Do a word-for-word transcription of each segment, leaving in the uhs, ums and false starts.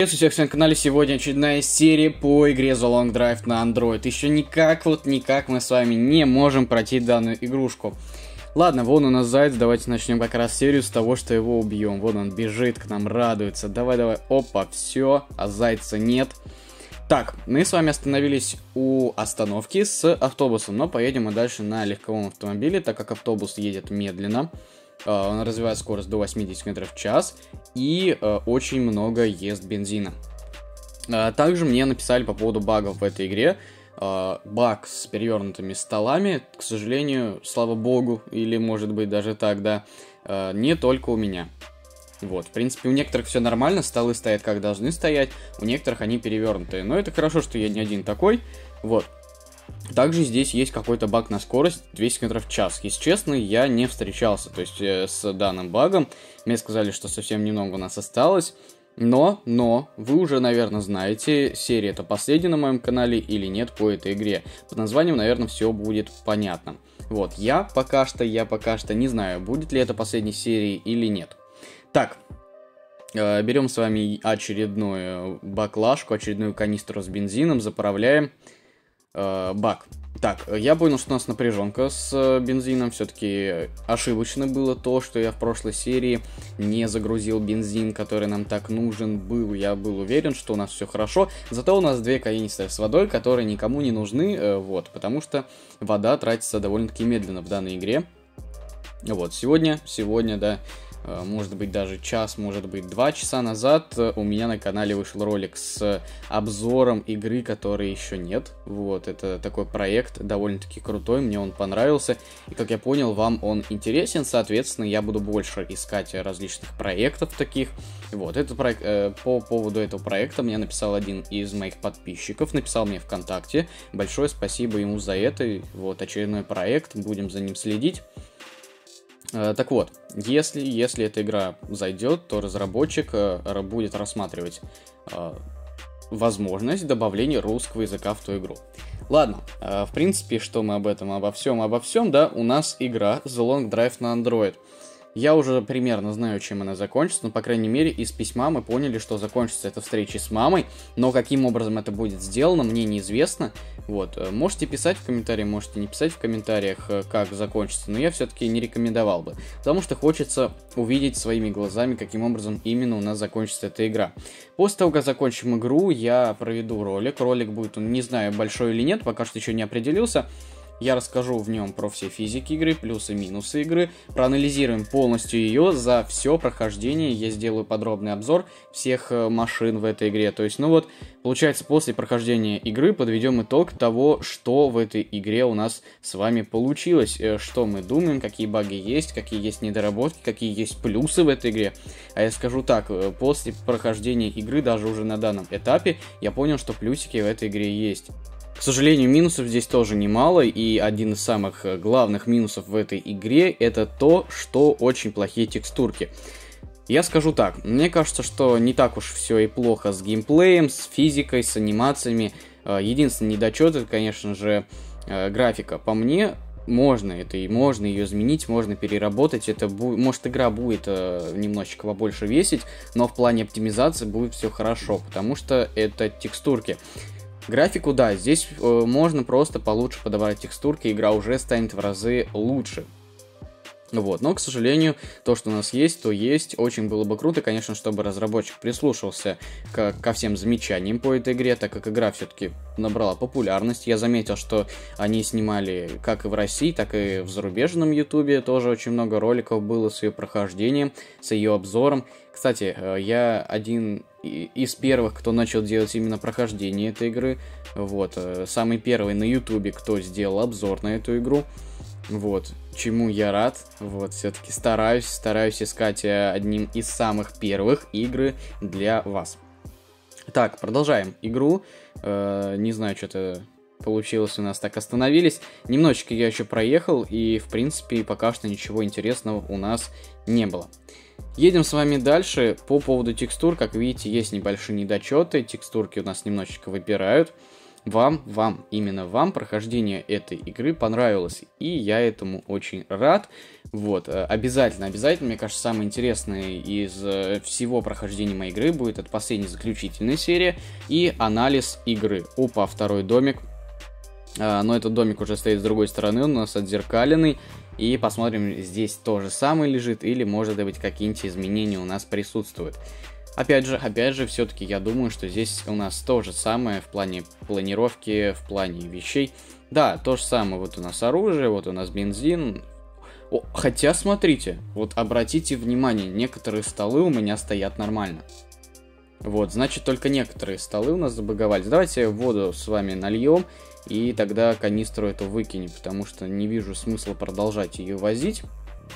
Приветствую всех на канале. Сегодня очередная серия по игре The Long Drive на Android. Еще никак, вот никак мы с вами не можем пройти данную игрушку. Ладно, вон у нас заяц, давайте начнем как раз серию с того, что его убьем. Вон он бежит к нам, радуется. Давай, давай, опа, все, а зайца нет. Так, мы с вами остановились у остановки с автобусом, но поедем мы дальше на легковом автомобиле, так как автобус едет медленно. Он развивает скорость до восьмидесяти километров в час и э, очень много ест бензина. Э, также мне написали по поводу багов в этой игре. Э, баг с перевернутыми столами, к сожалению, слава богу, или может быть даже так, да, э, не только у меня. Вот, в принципе, у некоторых все нормально, столы стоят как должны стоять, у некоторых они перевернутые. Но это хорошо, что я не один такой, вот. Также здесь есть какой-то баг на скорость двести километров в час. Если честно, я не встречался, то есть э, с данным багом. Мне сказали, что совсем немного у нас осталось. Но, но, вы уже, наверное, знаете, серия это последняя на моем канале или нет по этой игре. Под названием, наверное, все будет понятно. Вот, я пока что, я пока что не знаю, будет ли это последней серии или нет. Так, э, берем с вами очередную баклажку, очередную канистру с бензином, заправляем. Баг. Так, я понял, что у нас напряженка с бензином. Все-таки ошибочно было то, что я в прошлой серии не загрузил бензин, который нам так нужен был. Я был уверен, что у нас все хорошо. Зато у нас две канистры с водой, которые никому не нужны, вот, потому что вода тратится довольно-таки медленно в данной игре. Вот, сегодня, сегодня, да, может быть даже час, может быть два часа назад у меня на канале вышел ролик с обзором игры, которой еще нет. Вот, это такой проект довольно-таки крутой, мне он понравился. И как я понял, вам он интересен, соответственно, я буду больше искать различных проектов таких. Вот, этот проект, э, по поводу этого проекта мне написал один из моих подписчиков, написал мне ВКонтакте. Большое спасибо ему за это. Вот, очередной проект, будем за ним следить. Так вот, если, если эта игра зайдет, то разработчик э, будет рассматривать э, возможность добавления русского языка в ту игру. Ладно, э, в принципе, что мы об этом, обо всем, обо всем, да, у нас игра The Long Drive на Android. Я уже примерно знаю, чем она закончится, но, по крайней мере, из письма мы поняли, что закончится эта встреча с мамой, но каким образом это будет сделано, мне неизвестно. Вот, можете писать в комментариях, можете не писать в комментариях, как закончится, но я все-таки не рекомендовал бы, потому что хочется увидеть своими глазами, каким образом именно у нас закончится эта игра. После того, как закончим игру, я проведу ролик, ролик будет, не знаю, большой или нет, пока что еще не определился. Я расскажу в нем про все физики игры, плюсы и минусы игры, проанализируем полностью ее за все прохождение, я сделаю подробный обзор всех машин в этой игре. То есть, ну вот, получается, после прохождения игры подведем итог того, что в этой игре у нас с вами получилось, что мы думаем, какие баги есть, какие есть недоработки, какие есть плюсы в этой игре. А я скажу так, после прохождения игры, даже уже на данном этапе, я понял, что плюсики в этой игре есть. К сожалению, минусов здесь тоже немало, и один из самых главных минусов в этой игре это то, что очень плохие текстурки. Я скажу так, мне кажется, что не так уж все и плохо с геймплеем, с физикой, с анимациями. Единственный недочет это, конечно же, графика. По мне, можно это и можно ее изменить, можно переработать. Это бу- может игра будет э, немножечко побольше весить, но в плане оптимизации будет все хорошо, потому что это текстурки. Графику, да, здесь э, можно просто получше подобрать текстурки, игра уже станет в разы лучше. Вот, но, к сожалению, то, что у нас есть, то есть. Очень было бы круто, конечно, чтобы разработчик прислушался к, ко всем замечаниям по этой игре, так как игра все-таки набрала популярность. Я заметил, что они снимали как и в России, так и в зарубежном ютубе. Тоже очень много роликов было с ее прохождением, с ее обзором. Кстати, я один из первых, кто начал делать именно прохождение этой игры. Вот, самый первый на ютубе, кто сделал обзор на эту игру. Вот, чему я рад. Вот, все-таки стараюсь, стараюсь искать одним из самых первых игры для вас. Так, продолжаем игру. Э, не знаю, что-то получилось у нас, так остановились. Немножечко я еще проехал, и, в принципе, пока что ничего интересного у нас не было. Едем с вами дальше. По поводу текстур, как видите, есть небольшие недочеты. Текстурки у нас немножечко выпирают. Вам, вам, именно вам прохождение этой игры понравилось, и я этому очень рад. Вот, обязательно, обязательно, мне кажется, самое интересное из всего прохождения моей игры будет это последняя заключительная серия и анализ игры. Опа, второй домик. Но этот домик уже стоит с другой стороны, у нас отзеркаленный. И посмотрим, здесь то же самое лежит или, может быть, какие-нибудь изменения у нас присутствуют. Опять же, опять же, все-таки я думаю, что здесь у нас то же самое в плане планировки, в плане вещей. Да, то же самое, вот у нас оружие, вот у нас бензин. О, хотя, смотрите, вот обратите внимание, некоторые столы у меня стоят нормально. Вот, значит, только некоторые столы у нас забаговались. Давайте воду с вами нальем, и тогда канистру эту выкинем, потому что не вижу смысла продолжать ее возить.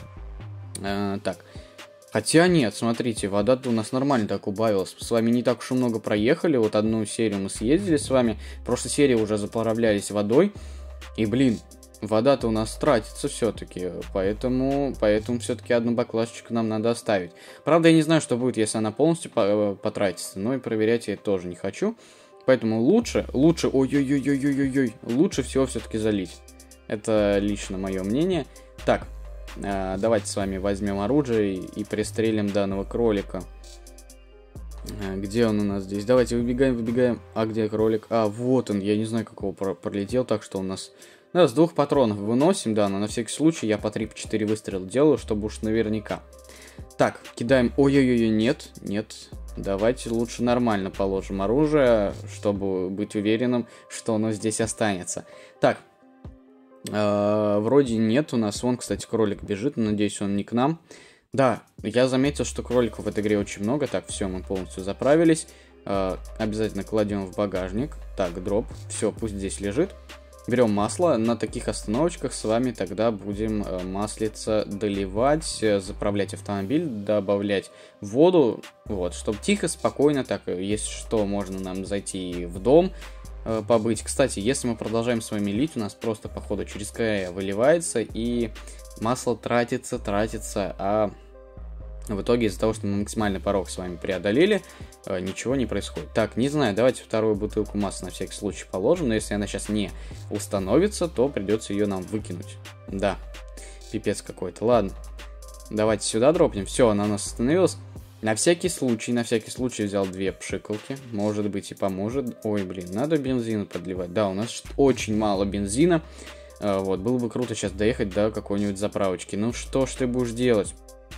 А, так, хотя нет, смотрите, вода-то у нас нормально так убавилась. С вами не так уж и много проехали, вот одну серию мы съездили с вами. В прошлой серии уже заправлялись водой, и, блин... Вода-то у нас тратится все-таки, поэтому, поэтому все-таки одну баклажечку нам надо оставить. Правда, я не знаю, что будет, если она полностью потратится, но и проверять я это тоже не хочу. Поэтому лучше, лучше, ой-ой-ой-ой-ой-ой, лучше всего все-таки залить. Это лично мое мнение. Так, давайте с вами возьмем оружие и пристрелим данного кролика. Где он у нас здесь? Давайте выбегаем, выбегаем. А где кролик? А, вот он, я не знаю, какого пролетел, так что у нас... Да, с двух патронов выносим, да, но на всякий случай я по три-четыре выстрела делаю, чтобы уж наверняка. Так, кидаем... Ой-ой-ой, нет, нет. Давайте лучше нормально положим оружие, чтобы быть уверенным, что оно здесь останется. Так, э, вроде нет у нас. Вон, кстати, кролик бежит, надеюсь, он не к нам. Да, я заметил, что кроликов в этой игре очень много. Так, все, мы полностью заправились. Э, обязательно кладем в багажник. Так, дроп. Все, пусть здесь лежит. Берем масло, на таких остановочках с вами тогда будем э, маслица доливать, э, заправлять автомобиль, добавлять воду, вот, чтобы тихо, спокойно, так, если что, можно нам зайти в дом, э, побыть. Кстати, если мы продолжаем с вами лить, у нас просто, походу, через края выливается, и масло тратится, тратится, а... В итоге из-за того, что мы максимальный порог с вами преодолели, ничего не происходит. Так, не знаю, давайте вторую бутылку масла на всякий случай положим, но если она сейчас не установится, то придется ее нам выкинуть. Да, пипец какой-то. Ладно, давайте сюда дропнем. Все, она у нас остановилась. На всякий случай, на всякий случай взял две пшикалки. Может быть и поможет. Ой, блин, надо бензин подливать. Да, у нас очень мало бензина. Вот, было бы круто сейчас доехать до какой-нибудь заправочки. Ну что ж ты будешь делать?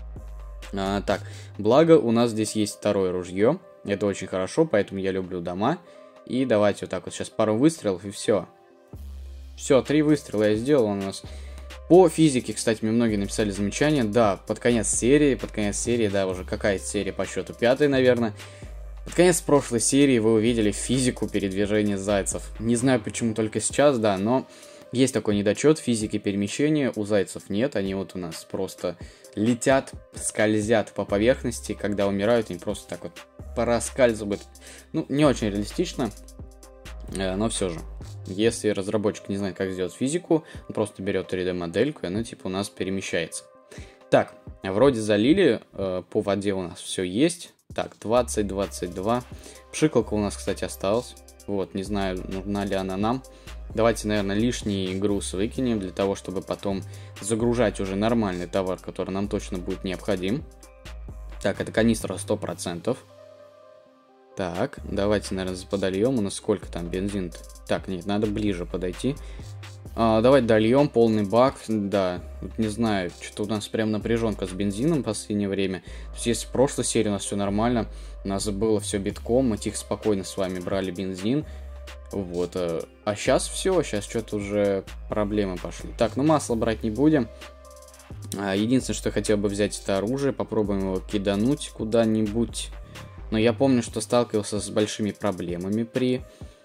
А, так, благо у нас здесь есть второе ружье. Это очень хорошо, поэтому я люблю дома. И давайте вот так вот сейчас пару выстрелов и все. Все, три выстрела я сделал у нас. По физике, кстати, мне многие написали замечания. Да, под конец серии, под конец серии, да, уже какая-то серия по счету, пятая, наверное. Под конец прошлой серии вы увидели физику передвижения зайцев. Не знаю, почему только сейчас, да, но... Есть такой недочет, физики перемещения у зайцев нет, они вот у нас просто летят, скользят по поверхности, когда умирают, они просто так вот проскальзывают. Ну, не очень реалистично, но все же. Если разработчик не знает, как сделать физику, он просто берет три дэ модельку, и она типа у нас перемещается. Так, вроде залили, по воде у нас все есть. Так, двадцать, двадцать два. Пшикалка у нас, кстати, осталась. Вот, не знаю, нужна ли она нам. Давайте, наверное, лишний груз выкинем, для того, чтобы потом загружать уже нормальный товар, который нам точно будет необходим. Так, это канистра сто процентов. Так, давайте, наверное, подольем. У нас сколько там бензин-то? Так, нет, надо ближе подойти. А, давайте дольем полный бак. Да, не знаю, что-то у нас прям напряженка с бензином в последнее время. То есть, если в прошлой серии у нас все нормально, у нас было все битком, мы тихо, спокойно с вами брали бензин. Вот, а сейчас все, сейчас что-то уже проблемы пошли. Так, ну масло брать не будем. Единственное, что я хотел бы взять, это оружие. Попробуем его кидануть куда-нибудь. Но я помню, что сталкивался с большими проблемами при...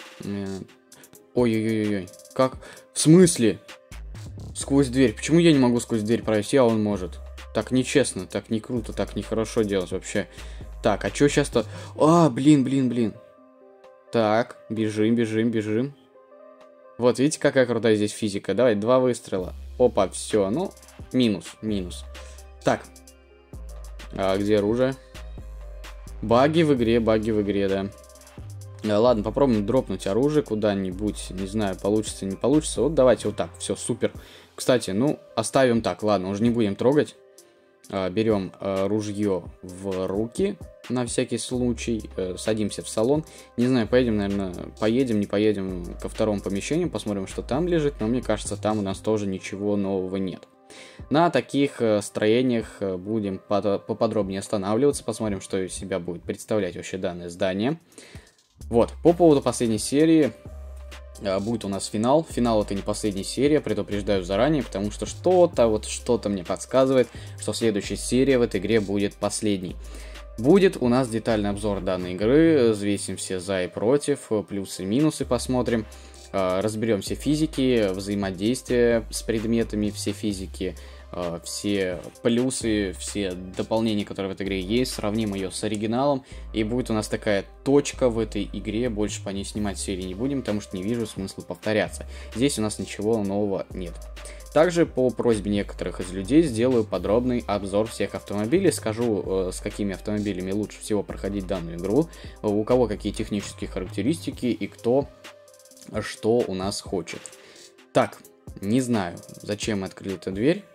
Ой-ой-ой-ой, как? В смысле? Сквозь дверь. Почему я не могу сквозь дверь пройти, а он может? Так нечестно, так не круто, так нехорошо делать вообще. Так, а что сейчас-то... А, блин, блин, блин. Так, бежим, бежим, бежим. Вот, видите, какая крутая здесь физика. Давай, два выстрела. Опа, все, ну, минус, минус. Так, а где оружие? Баги в игре, баги в игре, да. Ладно, попробуем дропнуть оружие куда-нибудь, не знаю, получится, не получится. Вот давайте вот так, все, супер. Кстати, ну, оставим так, ладно, уже не будем трогать. Берем ружье в руки, на всякий случай, садимся в салон. Не знаю, поедем, наверное, поедем, не поедем ко второму помещению, посмотрим, что там лежит, но мне кажется, там у нас тоже ничего нового нет. На таких строениях будем поподробнее останавливаться, посмотрим, что из себя будет представлять вообще данное здание. Вот, по поводу последней серии, будет у нас финал. Финал — это не последняя серия, предупреждаю заранее, потому что что-то, вот что-то мне подсказывает, что следующая серия в этой игре будет последней. Будет у нас детальный обзор данной игры, взвесим все за и против, плюсы и минусы посмотрим, разберем все физики, взаимодействие с предметами, все физики, все плюсы, все дополнения, которые в этой игре есть, сравним ее с оригиналом, и будет у нас такая точка в этой игре, больше по ней снимать серии не будем, потому что не вижу смысла повторяться. Здесь у нас ничего нового нет. Также по просьбе некоторых из людей сделаю подробный обзор всех автомобилей, скажу, с какими автомобилями лучше всего проходить данную игру, у кого какие технические характеристики и кто что у нас хочет. Так, не знаю, зачем мы открыли эту дверь.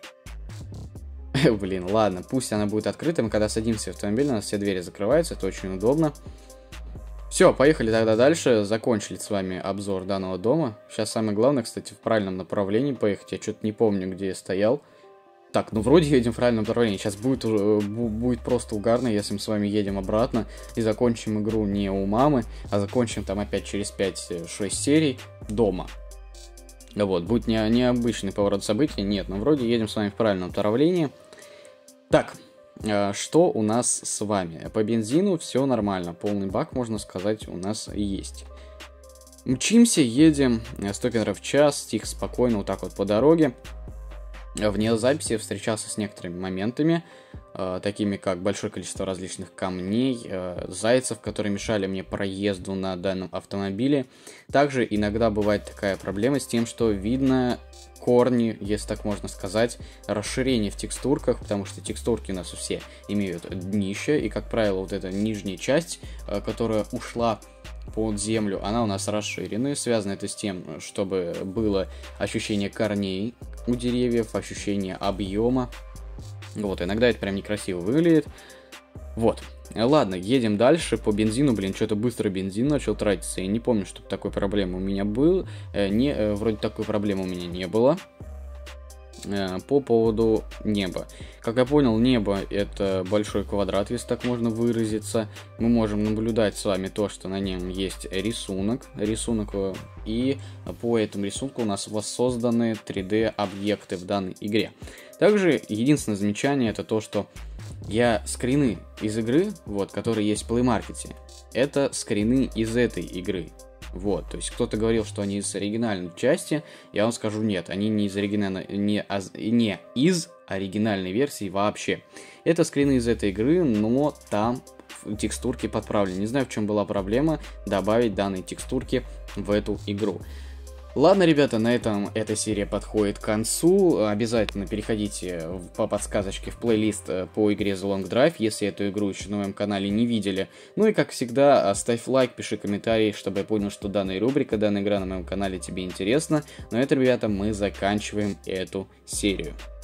Блин, ладно, пусть она будет открыта. Мы когда садимся в автомобиль, у нас все двери закрываются, это очень удобно. Все, поехали тогда дальше. Закончили с вами обзор данного дома. Сейчас самое главное, кстати, в правильном направлении поехать. Я что-то не помню, где я стоял. Так, ну вроде едем в правильном направлении. Сейчас будет, будет просто угарно, если мы с вами едем обратно и закончим игру не у мамы, а закончим там опять через пять-шесть серий дома. Вот, будет не, необычный поворот событий. Нет, но вроде едем с вами в правильном направлении. Так, э, что у нас с вами? По бензину все нормально. Полный бак, можно сказать, у нас есть. Мчимся, едем сто километров в час, тихо, спокойно, вот так вот по дороге. Вне записи встречался с некоторыми моментами, э, такими как большое количество различных камней, э, зайцев, которые мешали мне проезду на данном автомобиле. Также иногда бывает такая проблема с тем, что видно корни, если так можно сказать, расширение в текстурках, потому что текстурки у нас все имеют днище, и, как правило, вот эта нижняя часть, э, которая ушла под землю, она у нас расширена. Связано это с тем, чтобы было ощущение корней у деревьев, ощущение объема. Вот, иногда это прям некрасиво выглядит. Вот. Ладно, едем дальше. По бензину, блин, что-то быстро бензин начал тратиться. Я не помню, чтобы такой проблемы у меня был. Не, вроде такой проблемы у меня не было. По поводу неба. Как я понял, небо — это большой квадрат, если так можно выразиться. Мы можем наблюдать с вами то, что на нем есть рисунок. Рисунок, и по этому рисунку у нас воссозданы три дэ объекты в данной игре. Также единственное замечание — это то, что я скрины из игры, вот, которые есть в Play Market, это скрины из этой игры. Вот, то есть кто-то говорил, что они из оригинальной части, я вам скажу нет, они не из оригинальной, не, не из оригинальной версии вообще. Это скрины из этой игры, но там текстурки подправлены. Не знаю, в чем была проблема добавить данные текстурки в эту игру. Ладно, ребята, на этом эта серия подходит к концу. Обязательно переходите по подсказочке в плейлист по игре The Long Drive, если эту игру еще на моем канале не видели. Ну и, как всегда, ставь лайк, пиши комментарий, чтобы я понял, что данная рубрика, данная игра на моем канале тебе интересна. Но это, ребята, мы заканчиваем эту серию.